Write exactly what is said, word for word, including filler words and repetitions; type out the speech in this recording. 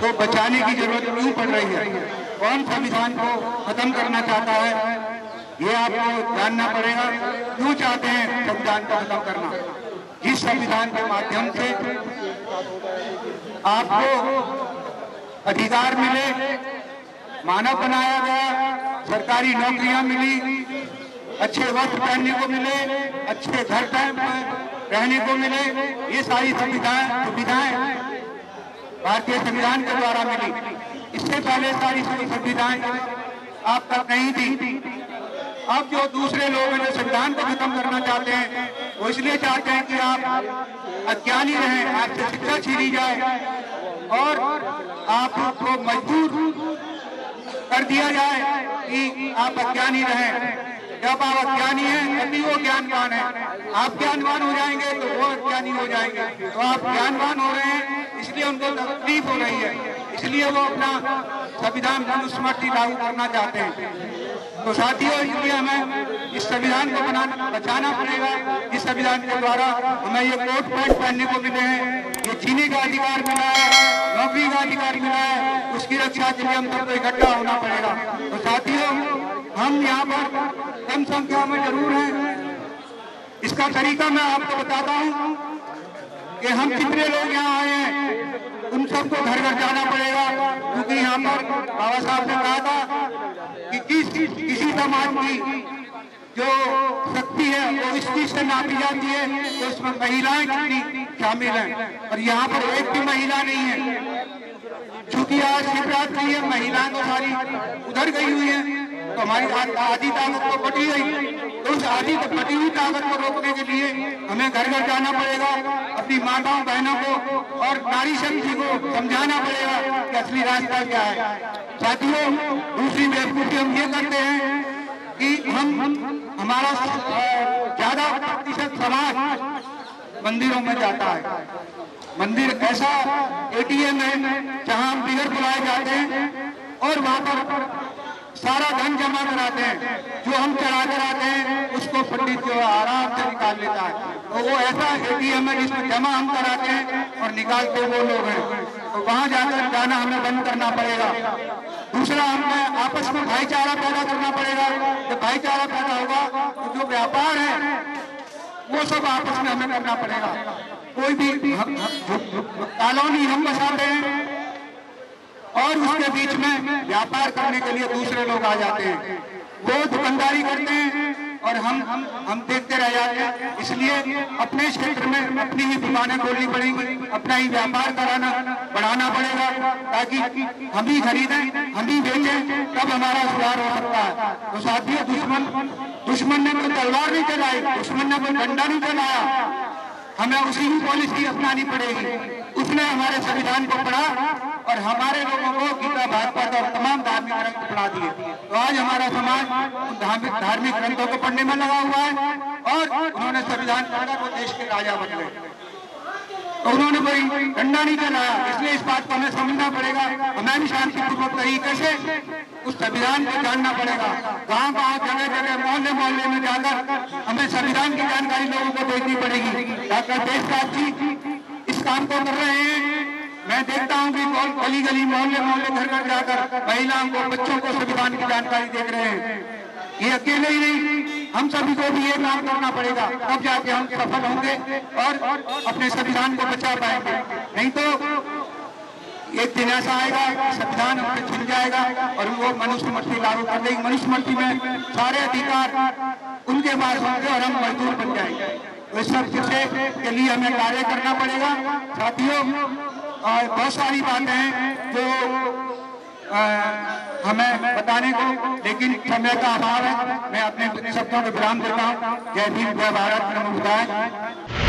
को बचाने की जरूरत क्यों पड़ रही है, कौन संविधान को खत्म करना चाहता है, ये आपको जानना पड़ेगा। क्यों चाहते हैं संविधान को खत्म करना? जिस संविधान के माध्यम से आपको अधिकार मिले, मानव बनाया गया, सरकारी नौकरियां मिली, अच्छे वस्त्र पहनने को मिले, अच्छे घर रहने को मिले, ये सारी सुविधाएं सुविधाएं भारतीय संविधान के द्वारा मिली। इससे पहले सारी सुविधाएं आप तक नहीं थी। अब जो दूसरे लोग हैं जो संविधान को खत्म करना चाहते हैं, वो इसलिए चाहते हैं कि आप अज्ञानी रहें, आपसे शिक्षा छीनी जाए और आपको मजबूर कर दिया जाए कि आप अज्ञानी रहें। जब आप अज्ञानी हैं तभी वो ज्ञानवान है। आप ज्ञानवान हो जाएंगे तो वो अज्ञानी हो जाएंगे। तो आप ज्ञानवान हो रहे हैं, इसलिए उनको तकलीफ हो रही है, इसलिए वो अपना संविधान मनुस्मृति लागू करना चाहते हैं। तो साथियों, इसलिए हमें इस संविधान को बनाना बचाना पड़ेगा। इस संविधान के द्वारा हमें ये कोट पैंट पहनने को मिले हैं, ये जीने का अधिकार मिला है, नौकरी का अधिकार मिला है, उसकी रक्षा के लिए हम सबको इकट्ठा होना पड़ेगा। तो साथियों, हम यहाँ पर कम संख्या में जरूर हैं। इसका तरीका मैं आपको बताता हूँ कि हम कितने लोग यहाँ आए हैं, उन सबको घर घर जाना पड़ेगा, क्योंकि यहाँ पर बाबा साहब ने कहा था कि किस किसी समाज की जो शक्ति है वो इस चीज से नापी जाती है तो उसमें महिलाएं कितनी शामिल हैं, और यहाँ पर एक भी महिला नहीं है। चूंकि आज शिवरात्रि है, महिलाएं तो सारी उधर गई हुई है, तो हमारी आधी ताकत तो बटी गई। तो उस आधी बटी हुई ताकत को रोकने के लिए हमें घर घर जाना पड़ेगा, अपनी माताओं बहनों को और नारी शक्ति को समझाना पड़ेगा कि असली रास्ता क्या है। साथियों, दूसरी बेवकूफी हम ये करते हैं कि हम हमारा ज्यादा प्रतिशत समाज मंदिरों में जाता है। मंदिर ऐसा एटीएम है जहां हम बिगड़ बुलाए जाते हैं और वहां पर सारा धन जमा कराते हैं। जो हम चढ़ा कर आते हैं उसको पंडित जो आराम से निकाल लेता है। तो वो ऐसा एटीएम है जिसमें जमा हम कराते हैं और निकालते वो लोग हैं। तो वहां जाकर जाना हमें बंद करना पड़ेगा। दूसरा, हमें आपस में भाईचारा पैदा करना पड़ेगा। जब भाईचारा पैदा होगा तो जो व्यापार है वो सब आपस में हमें करना पड़ेगा। कोई भी कॉलोनी हम बसाते हैं और उसके बीच में व्यापार करने के लिए दूसरे लोग आ जाते हैं, वो दुकानदारी करते हैं और हम हम हम देखते रह जाते हैं। इसलिए अपने क्षेत्र में अपनी ही दुकानें खोलनी पड़ेंगी, अपना ही व्यापार कराना बढ़ाना पड़ेगा, ताकि हम ही खरीदें, हम ही बेचें, तब हमारा सुधार हो सकता है। तो साथियों, दुश्मन दुश्मन ने कोई तलवार नहीं चलाई, दुश्मन ने कोई डंडा नहीं चलाया, हमें उसी की पॉलिसी अपनानी पड़ेगी। उसने हमारे संविधान को पढ़ा और हमारे लोगों को गीता भागवत और तमाम धार्मिक ग्रंथ पढ़ा दिए। तो आज हमारा समाज धार्मिक धार्मिक ग्रंथों को पढ़ने में लगा हुआ है और उन्होंने संविधान पढ़कर वो देश के राजा बन गए। तो उन्होंने कोई डंडा नहीं चलाया। इसलिए इस बात को हमें समझना पड़ेगा, हमें भी शांतिपूर्वक तरीके से उस संविधान को जानना पड़ेगा। गाँव गाँव जगह जगह मोहल्ले मोहल्ले में जाकर हमें संविधान की जानकारी लोगों को देनी पड़ेगी। डॉक्टर देशराज जी इस काम को कर रहे हैं। मैं देखता हूँ कि गली गली मोहल्ले मोहल्ले घर घर जाकर महिलाओं को, बच्चों को संविधान की जानकारी देख रहे हैं। ये अकेले ही नहीं, हम सभी को भी ये काम करना पड़ेगा, तब जाके हम सफल होंगे और अपने संविधान को बचा पाएंगे। नहीं तो एक दिन ऐसा आएगा कि संविधान हमसे छिन जाएगा और वो मनुस्मृति लागू कर देगी। मनुस्मृति में सारे अधिकार उनके पास होंगे और हम मजदूर बन जाएंगे। तो इस सब चीजें के लिए हमें कार्य करना पड़ेगा। साथियों, बहुत सारी बातें हैं जो आ, हमें बताने को, लेकिन समय का अभाव है। मैं अपने शब्दों को विराम देता हूँ। जय भीम, जय भारत, नमो बुद्धाय।